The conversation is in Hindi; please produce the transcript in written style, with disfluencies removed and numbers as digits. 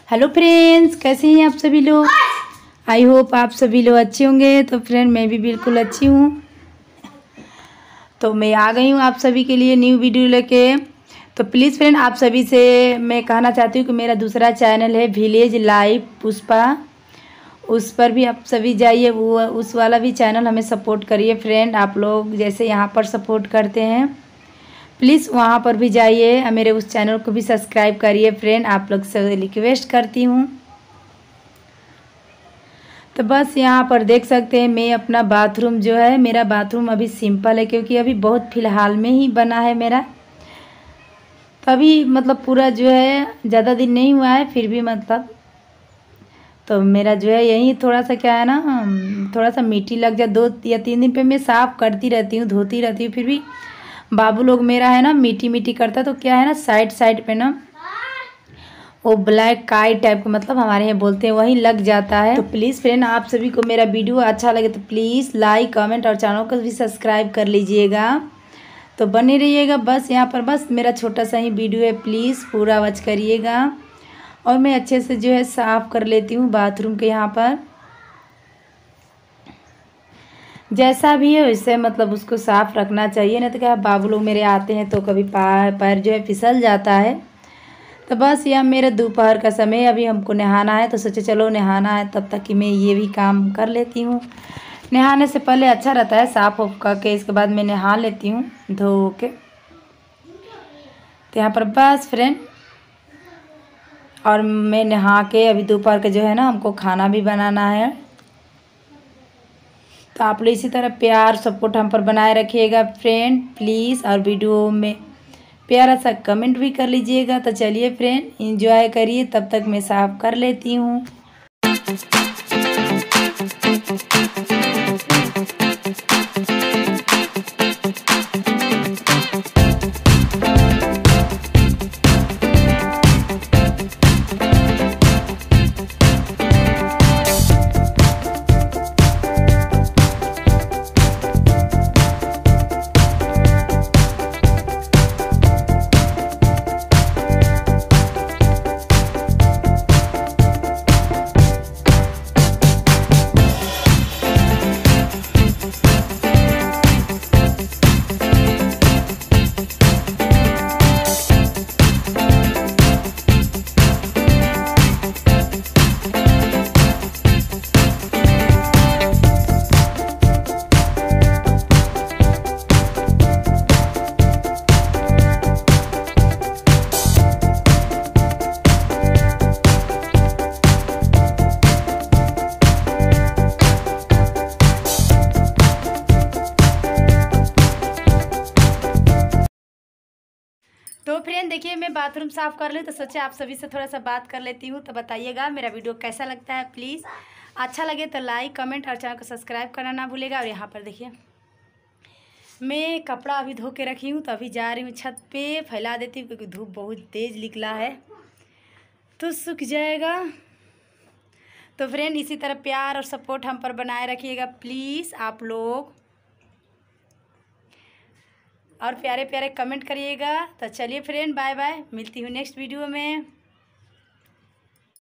हेलो फ्रेंड्स, कैसे हैं आप सभी लोग। आई होप आप सभी लोग अच्छे होंगे। तो फ्रेंड मैं भी बिल्कुल अच्छी हूँ। तो मैं आ गई हूँ आप सभी के लिए न्यू वीडियो लेके। तो प्लीज़ फ्रेंड आप सभी से मैं कहना चाहती हूँ कि मेरा दूसरा चैनल है विलेज लाइफ पुष्पा, उस पर भी आप सभी जाइए, वो उस वाला भी चैनल हमें सपोर्ट करिए फ्रेंड। आप लोग जैसे यहाँ पर सपोर्ट करते हैं प्लीज़ वहाँ पर भी जाइए, मेरे उस चैनल को भी सब्सक्राइब करिए फ्रेंड, आप लोग से रिक्वेस्ट करती हूँ। तो बस यहाँ पर देख सकते हैं मैं अपना बाथरूम जो है, मेरा बाथरूम अभी सिंपल है क्योंकि अभी बहुत फ़िलहाल में ही बना है मेरा। तो अभी मतलब पूरा जो है ज़्यादा दिन नहीं हुआ है, फिर भी मतलब तो मेरा जो है यही थोड़ा सा क्या है ना, थोड़ा सा मिट्टी लग जाए 2 या 3 दिन पे मैं साफ़ करती रहती हूँ, धोती रहती हूँ। फिर भी बाबू लोग मेरा है ना मिट्टी मिट्टी करता, तो क्या है ना साइड साइड पे ना वो ब्लैक काई टाइप का, मतलब हमारे यहाँ बोलते हैं, वही लग जाता है। तो प्लीज़ फ्रेंड आप सभी को मेरा वीडियो अच्छा लगे तो प्लीज़ लाइक कमेंट और चैनल को भी सब्सक्राइब कर लीजिएगा। तो बने रहिएगा। बस यहाँ पर बस मेरा छोटा सा ही वीडियो है, प्लीज़ पूरा वॉच करिएगा। और मैं अच्छे से जो है साफ़ कर लेती हूँ बाथरूम के यहाँ पर, जैसा भी है वैसे मतलब उसको साफ़ रखना चाहिए, नहीं तो क्या बाबू लोग मेरे आते हैं तो कभी पैर जो है फिसल जाता है। तो बस यह मेरे दोपहर का समय, अभी हमको नहाना है तो सोचे चलो नहाना है तब तक कि मैं ये भी काम कर लेती हूँ। नहाने से पहले अच्छा रहता है साफ़ उफ करके, इसके बाद मैं नहा लेती हूँ धो के। तो यहाँ पर बस फ्रेंड और मैं नहा के अभी दोपहर के जो है ना हमको खाना भी बनाना है। तो आप लोग इसी तरह प्यार सपोर्ट हम पर बनाए रखिएगा फ्रेंड प्लीज़, और वीडियो में प्यारा सा कमेंट भी कर लीजिएगा। तो चलिए फ्रेंड एंजॉय करिए, तब तक मैं साफ़ कर लेती हूँ। तो फ्रेंड देखिए मैं बाथरूम साफ़ कर लूँ तो सोचे आप सभी से थोड़ा सा बात कर लेती हूँ। तो बताइएगा मेरा वीडियो कैसा लगता है, प्लीज़ अच्छा लगे तो लाइक कमेंट और चैनल को सब्सक्राइब करना ना भूलेगा। और यहाँ पर देखिए मैं कपड़ा अभी धो के रखी हूँ, तो अभी जा रही हूँ छत पे फैला देती हूँ क्योंकि धूप बहुत तेज़ निकला है तो सूख जाएगा। तो फ्रेंड इसी तरह प्यार और सपोर्ट हम पर बनाए रखिएगा प्लीज़ आप लोग, और प्यारे प्यारे कमेंट करिएगा। तो चलिए फ्रेंड बाय बाय, मिलती हूँ नेक्स्ट वीडियो में।